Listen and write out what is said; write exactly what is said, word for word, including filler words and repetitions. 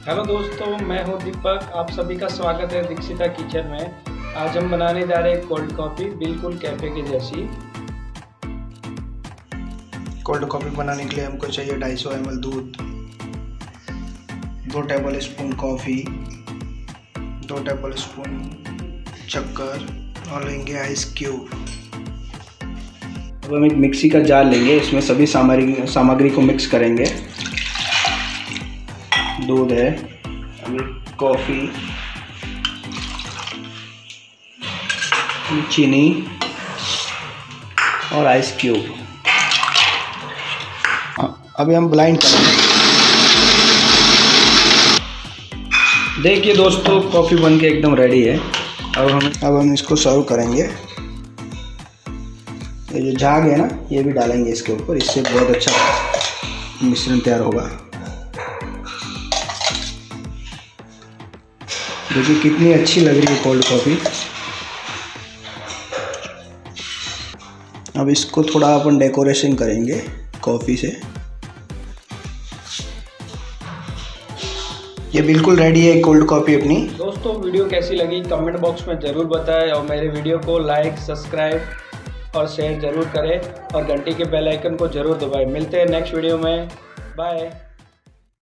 Hello दोस्तों, मैं हूं दीपक। आप सभी का स्वागत है दीक्षिता किचन में। आज हम बनाने जा रहे हैं कोल्ड कॉफ़ी, बिल्कुल कैफ़े के जैसी। कोल्ड कॉफ़ी बनाने के लिए हमको चाहिए दो सौ पचास एम एल दूध, दो टेबल स्पून कॉफ़ी, दो टेबल स्पून शक्कर और लेंगे आइस क्यूब। अब हम एक मिक्सी का जार लेंगे, इसमें सभी सामग्री सामग्री को मिक्स करेंगे। दूध है, अभी कॉफ़ी, चीनी और आइस क्यूब। अभी हम ब्लाइंड करेंगे। देखिए दोस्तों, कॉफ़ी बन के एकदम रेडी है। अब हम अब हम इसको सर्व करेंगे। ये जो झाग है ना, ये भी डालेंगे इसके ऊपर, इससे बहुत अच्छा मिश्रण तैयार होगा। देखिए कितनी अच्छी लग रही है कोल्ड कॉफ़ी। अब इसको थोड़ा अपन डेकोरेशन करेंगे कॉफ़ी से। ये बिल्कुल रेडी है कोल्ड कॉफ़ी अपनी। दोस्तों, वीडियो कैसी लगी कमेंट बॉक्स में ज़रूर बताएं और मेरे वीडियो को लाइक, सब्सक्राइब और शेयर ज़रूर करें और घंटी के बेल आइकन को ज़रूर दबाएं। मिलते हैं नेक्स्ट वीडियो में। बाय।